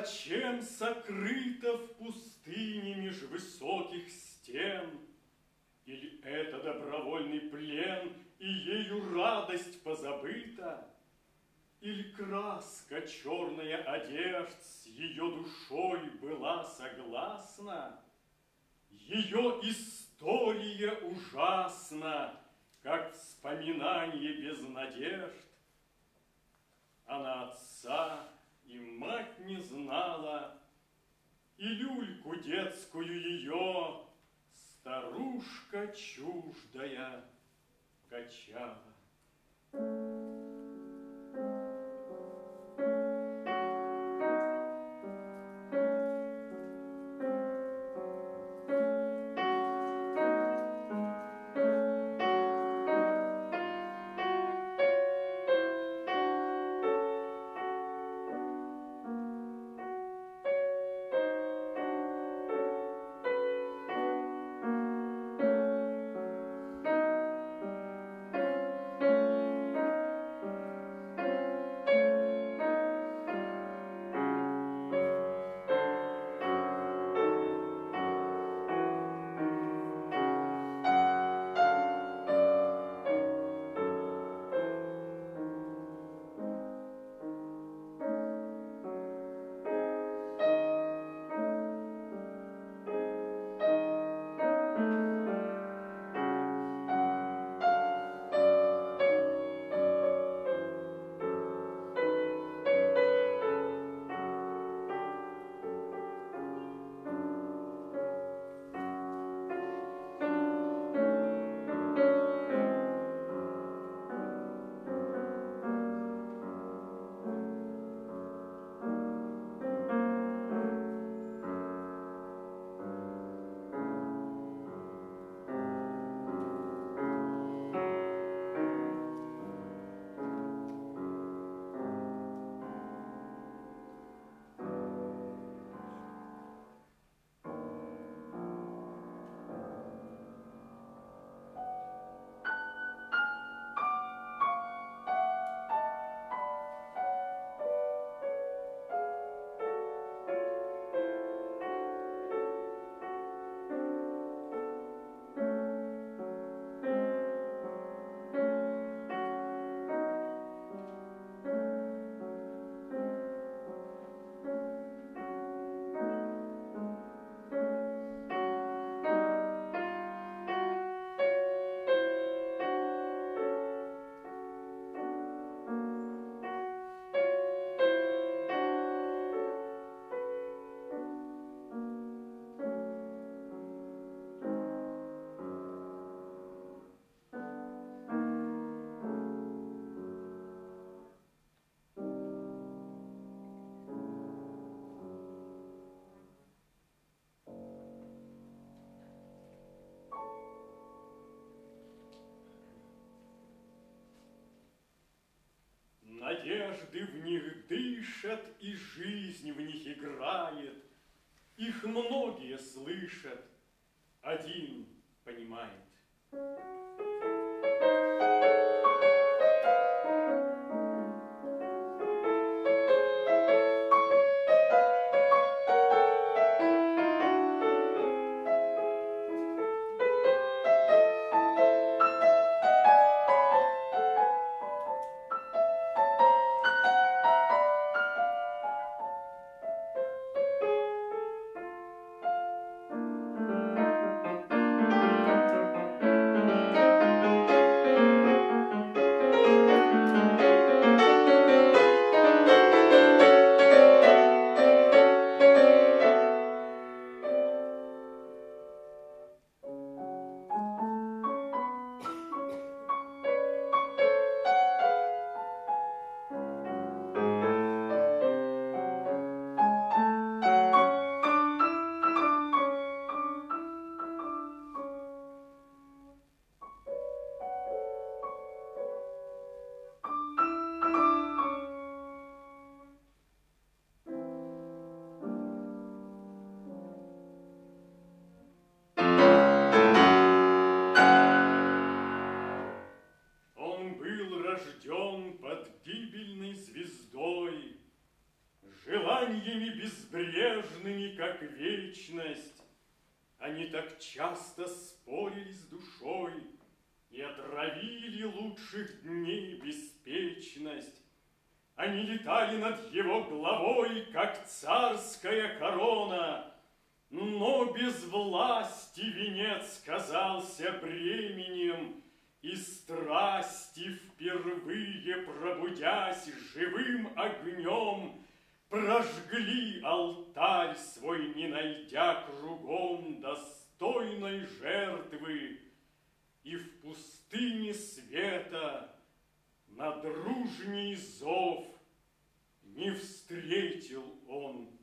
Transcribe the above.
Зачем сокрыта в пустыне меж высоких стен? Или это добровольный плен, и ею радость позабыта? Или краска черная одежд с ее душой была согласна? Ее история ужасна, как вспоминание без надежд. Она отца и мать не знала, и люльку детскую ее старушка чуждая качала. Надежды в них дышат, и жизнь в них играет. Их многие слышат, один понимает. желаниями безбрежными, как вечность. Они так часто спорили с душой и отравили лучших дней беспечность. Они летали над его головой, как царская корона, но без власти венец казался бременем, и страсти, впервые пробудясь живым огнем, прожгли алтарь свой, не найдя кругом достойной жертвы, и в пустыне света на дружний зов не встретил он